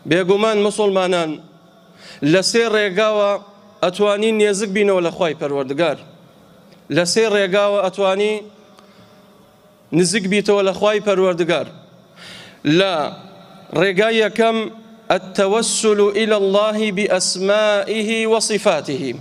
بێگومان مسلمانان لە سێ ڕێگاوە ئەتوانی نێزک بینەوە لە خوای پەروەردگار، لە سێ ڕێگاوە ئەتوانی نزیک بیتەوە لە خوای پەروەردگار. لە ڕێگای یەکەم التوسل إلى الله بأسمائه وصفاته.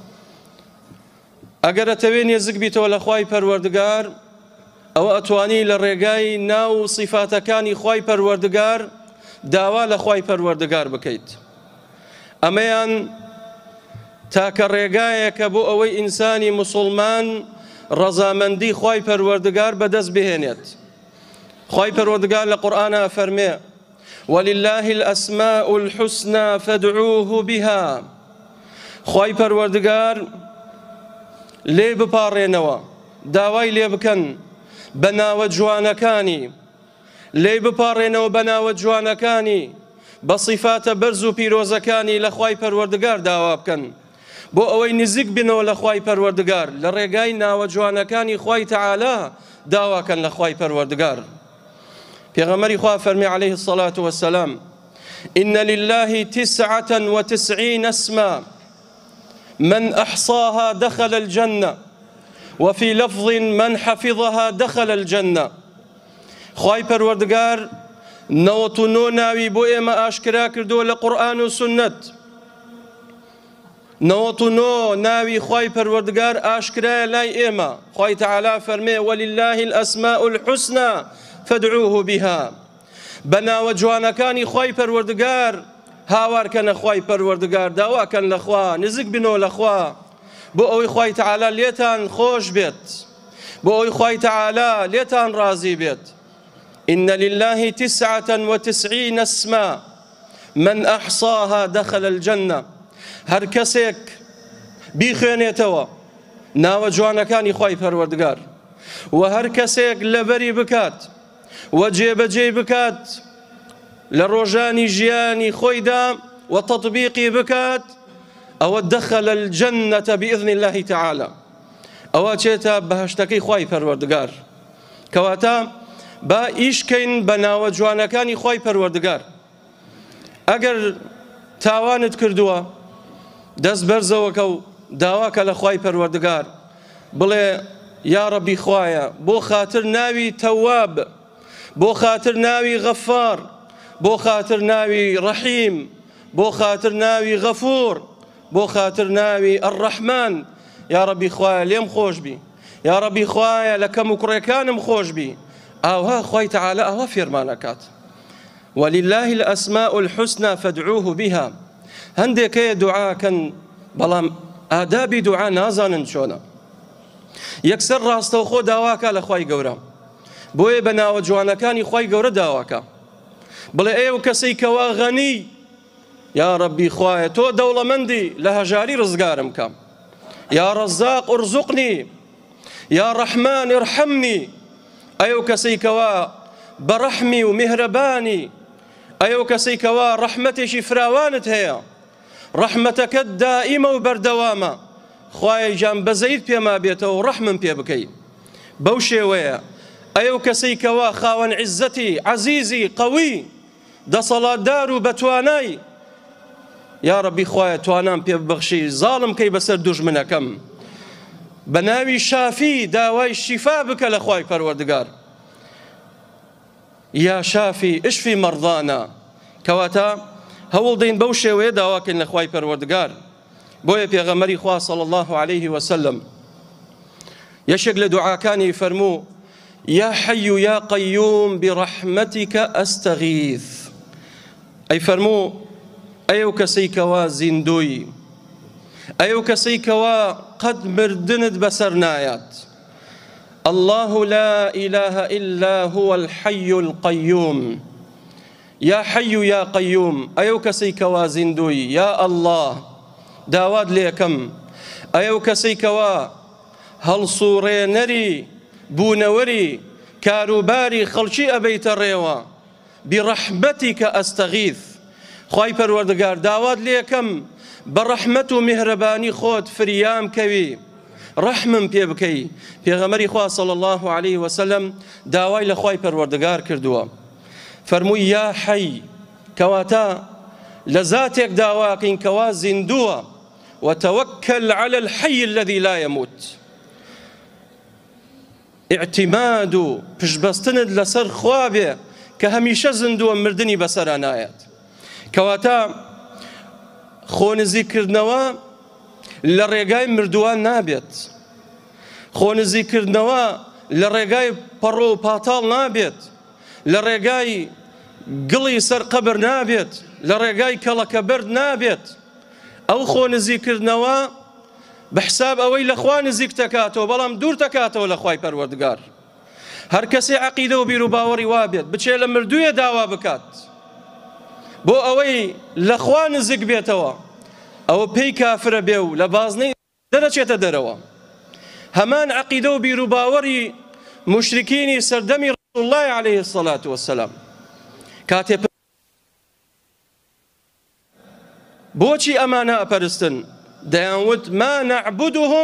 ئەگەر ئەتەوێ نێزک بیتەوە لە خوای پەروەردگار ئەوە ئەتوانی لە ڕێگای ناو صفاتەکانی خوای پەروەردگار داوا لە خوای پەروەردگار بکەیت. ئەمەیان تاکە ڕێگایەکە بۆ ئەوەی ئینسانی مسلمان ڕەزامەندی خوای پەروەردگار بەدەست بهێنێت. خوای پەروەردگار لە قورئانە فەرمێ ولله الأسماء الحسنى فادعوه بها. خوای پەروەردگار لێ بپاڕێنەوە، داوای لێ بکەن بە ناوە جوانەکانی، لێ بپاڕێنەوە بە ناوە جوانەکانی، بە صیفاتە بەرز و پیرۆزەکانی لە خوای پەروەردگار داوا بکەن بۆ ئەوەی نزیک بنەوە لە خوای پەروەردگار، لە ڕێگای ناوە جوانەکانی خوای تەعالا داواکەن لە خوای پەروەردگار. پێغەمبەری خوا فەرمی عليه الصلاة والسلام إن لله 99 اسما من أحصاها دخل الجنة وفي لفظ من حفظها دخل الجنة. خوای پەروەردگار 99 ناوی بۆ ئێمە ئاشکرا کردووە لە قورئان و سنت. 99 ناوی خوای پەروەردگار ئاشکرایە لای ئێمە. خوای تەعالا فەرمێ ولله الأسماء الحسنى فادعوه بها. بە ناوە جوانەکانی خوای پەروەردگار هاوارکەنە خوای پەروەردگار، داواکەن لە خوا، نزیک بنەوە لە خوا بۆ ئەوەی خوای تەعالا لێتان خۆش بێت، بۆ ئەوەی خوای تەعالا لێتان ڕازی بێت. إن لله 99 اسما من أحصاها دخل الجنة. هەر کەسێک بیخوێنێتەوە ناوە جوانەکانی خوای پەروەردگار و هەر کەسێک لەبەری بکات و جێبەجێ بکات لە ڕۆژانی ژیانی خۆیدا و تطبیقی بکات ئەوە دخل الجنة بإذن الله تعالى. ئەوە چێتە بەهەشتەکەی خوای پەروەردگار. کەواتە با ئیشکەین بە ناوە جوانەکانی خوای پەروەردگار. ئەگەر تاوانت کردووە دەست بەرزەوەکە و داواکە لە خوای پەروەردگار، بڵێ یا ڕەبی خوایە بۆ خاتر ناوی تەواب، بۆ خاتر ناوی غەفار، بۆ خاتر ناوی ڕەحیم، بۆ خاتر ناوی غەفور، بۆ خاتر ناوی ئەڕەحمان، یا ڕەبی خوایە لێم خۆش بی، یا ڕەبی خوایە لە کەم و کوڕەکانم خۆش بی. ئاوها خوای تەعالا ئەوە فێرمانەکات ولله الأسماء الحسنى فادعوه بها. هەندێک هەیە دوعاکەن بەڵام ئادابی دوعا نازانن چۆنە. یەکسەر ڕاستەوخۆ داواکە لە خوای گەورە، بۆیە بە ناوە جوانەکانی خوای گەورە داواکە. بڵێ ئێوە کەسەی کەوا غەنی، یا ڕەبی خوایە تۆ دەوڵەمەندی لە هەژاری ڕزگارم کە، یا ڕەزاق ئورزوقنی، یا ڕەحمان ئرحەمنی. ئەو کەسەی کەوا بەڕەحمی و میهرەبانی، ئەو کەسەی کەوا ڕەحمەتێکی فراوانت هەیە، ڕەحمەتەکەت دائیمە و بەردەوامە، خوایە گیان بەزەیت پێما بێتەوە و ڕەحمم پێ بکەی. بەو شێوەیە ئەو کەسەی کەوا خاوەن عیزەتی عەزیزی قەوی دەسەڵاتدار و بەتوانای، یا ڕەبی خوایە توانام پێ ببەخشی، زاڵم کەی بەسەر دوژمنەکەم. بە ناوی شافی داوای شیفا بکە لە خوای پەروەردگار. یا شافی اشفی مەرضانا. کەواتە هەوڵ دەین بەو شێوەیە داواکەین لە خوای پەروەردگار. بۆیە پێغەمبەری خوا صلی الله عليه وسلم یەشێک لە دوعاکانی فەرموو یا حەی یا قەیوم بڕەحمەتیکە ئەستەغیث. ئەی فەرموو ئەو کەسەی کەوا زیندووی، ئەو کەسەی کەوا قەت مردنت بەسەر نایات. الله لا إله إلا هو الحي القيوم. يا حي يا قيوم. أيو كسي كوا زندوي يا الله داواد ليكم. أيو كسي كوا هل صوري نري بونوري كاروباري خلشي أبيت الريوة برحمتك أستغيث. خواي پروردگار داواد ليكم برحمة مهرباني خود فريام كوي ڕەحمم پێ بکەی. پێغەمبەری خوا صلی الله عليه وسلم داوای لە خوای پەروەردگار کردووە، فەرمووی یا حەی، کە کەواتە لە زاتێک داواکەین کەوا زیندووە وتوكل على الحي الذي لا يموت اعتماد و پشبەستنت لەسەر خوا بێ کە هەمیشە زیندووە مردنی بەسەرا نایەت کەواتە خۆنزیکردنەوە لە ڕێگای مردووان نابێت خۆنزیکردنەوە لە ڕێگای پەڕۆ و پاتاڵ نابێت لە ڕێگای گڵی سەر قەبر نابێت لە ڕێگای کەڵەکە بەرد نابێت ئەو خۆنزیکردنەوە بەحساب ئەوەی لە خوا نزیک دەکاتەوە بەڵام دوور دەکاتەوە لە خوای پەروەردگار هەر کەسێ عەقیدە و بیر و باوەڕی وابێت بچێ لە مردوویە داوا بکات بۆ ئەوەی لە خوا نزیک بێتەوە ئەوە پێی کافرە بێ و لە بازنەی دەرەچێتە دەرەوە هەمان عەقیدە و بیر و باوەڕی مشرکینی سەردەمی ڕەسوڵ الله عەلەیه السەڵات وەسەلام کاتێ بۆچی ئەمانە ئەپەرستن دەیانوت ما نعبدهم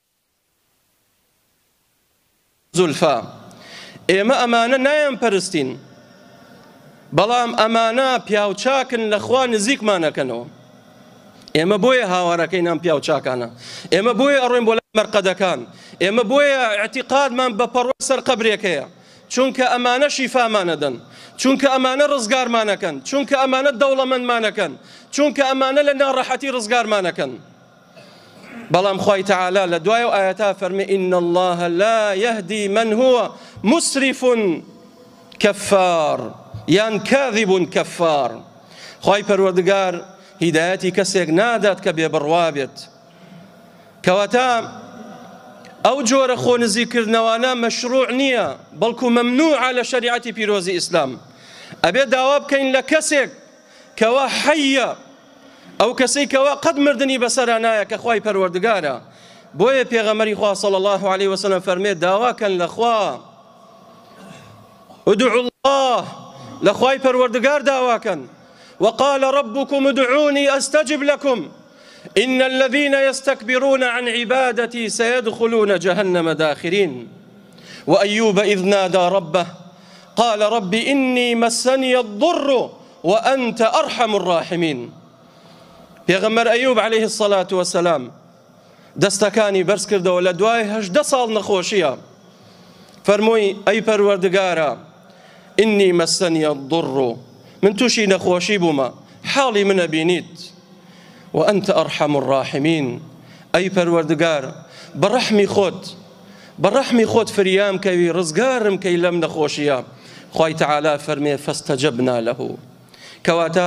زولفا ئێمە ئەمانە نایان پەرستین بەڵام ئەمانە پیاوچاکن لە خوا نزیکمانەکەنەوە ئێمە بۆیە هاوارەکەین ئەم پیاوچاکانە ئێمە بۆیە ئەڕۆین بۆ لای مەرقەدەکان ئێمە بۆیە ئیعتیقادمان بە پەڕۆی سەر قەبرێکەیە چونکە ئەمانە شیفامانەدەن چونکە ئەمانە ڕزگارمانەکەن چونکە ئەمانە دەوڵەمەندمانەکەن چونکە ئەمانە لە ناڕەحەتی ڕزگارمانەکەن بەڵام خوای تەعالا لە دوایە و ئاەتا فەرمێ ئین الله لا يهدي من هو مسرف كفار یان كاذب كفار خوای پەروەردگار هیدایەتی کەسێک نادات کە بێبڕوا بێت کەواتە ئەو جۆرە خۆنزیکردنەوانە مەشروع نییە بەڵکو مەمنوعە لە شەریعەتی پیرۆزی ئیسلام ئەبێ داوا بکەین لە کەسێک کەوا حەیە ئەو کەسەی کەوا قەت مردنی بەسەرا نایە کە خوای پەروەردگارە بۆیە پێغەمبەری خوا صلی الله علیه وسلم فەرمێ داواکەن لە خوا ادعوا الله لە خوای پەروەردگار داواکەن وقال ربكم ادعوني أستجب لكم إن الذين يستكبرون عن عبادتي سيدخلون جهنم داخرين وأيوب إذ نادى ربه قال رب إني مسني الضر وأنت أرحم الراحمين پێغەمبەر ئەیوب عليه الصلاة والسلام دەستەکانی بەرز کردەوە لە دوای 18 ساڵ نەخۆشیە فەرمووی ئەی پەروەردگارە إني مسني الضر من تووشی نەخۆشی بوومە حاڵی منە بینیت وأنت أرحم الراحمين أي پەروەردگار بەڕەحمی خۆت فریام کەوی ڕزگارم کەی لەم نەخۆشیە خوای تەعالا فەرمێ فاستجبنا له کەواتە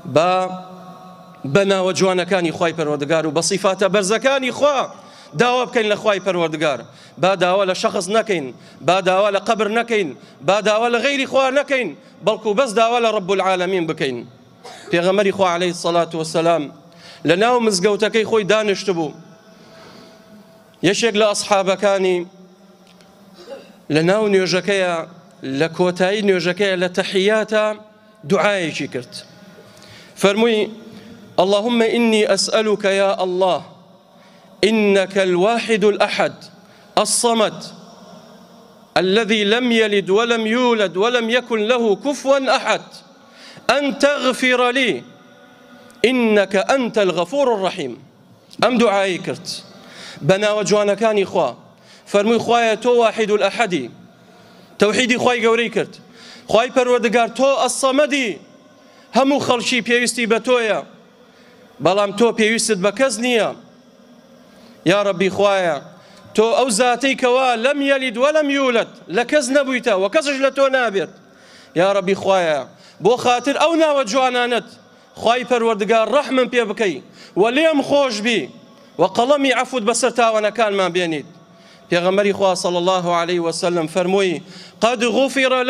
بە ناوە جوانەکانی خوای پەروەردگار و بە صیفاتە بەرزەکانی خوا داوا بکەین لە خوای پەروەردگار با داوا لە شەخص نەکەین با داوا لە قەبر نەکەین با داوا لە غەیری خوا نەکەین بەڵکو بەس داوا لە رب العالمین بکەین پێغەمبەری خوا عەلەیه الصلاة والسلام لە ناو مزگەوتەکەی خۆی دانیشت بوو یەکێک لە ئەسحابەکانی لە ناو نوێژەکەیە لە کۆتایی نوێژەکەیە لە تەحیاتە دوعایەکی کرد فەرمووی اللهم إني أسألك يا الله إنك الواحد الأحد الصمد الذي لم يلد ولم يولد ولم يكن له كفوا أحد أن تغفر لي إنك أنت الغفور الرحيم أم دعائي كرت بنا وجوانا كان إخوة فرمي خوايا تو واحد الأحد توحيدي خواي قوري كرت خواي پروردگار تو الصمدي همو خلشي بيوستي بتويا بلام تو بيوستد بكزنيا يا ربي خوايا تو أو ذاتي كوا لم يلد ولم يولد لكز نبويتا وكزج لتو نابت يا ربي خوايا بو خاطر أو ناوە جوانانت خوای پەروەردگار ڕەحمم پێ بکەی وەلێم خۆش بی وەقەڵەمی عەفوت بەسەر تاوانەکانمان بێنیت پێغەمبەری خوا صلی الله عليه وسلم فەرمووی قد غفر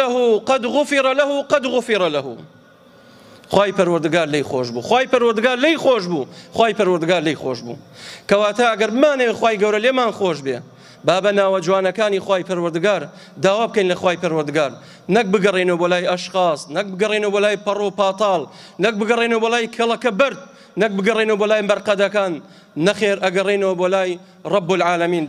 له خوای پەروەردگار لی خۆش بوو خوای پەروەردگار لی خۆش بوو خوای پەروەردگار لی خۆش بوو کەواتە ئەگەر بمانەوێت خوای گەورە لێمان خۆش بێ با بە ناوە جوانەکانی خوای پەروەردگار داوا بکەین لە خوای پەروەردگار نەک بگەڕێنەوە بۆ لای ئەشخاص نەک بگەڕێنەوە بۆ لای پەڕۆ و پاتاڵ نەک بگەڕێنەوە بۆ لای کەڵەکە بەرد نەک بگەڕێنەوە بۆ لای مەرقەدەکان نەخێر ئەگەڕێنەوە بۆ لای رب العالمین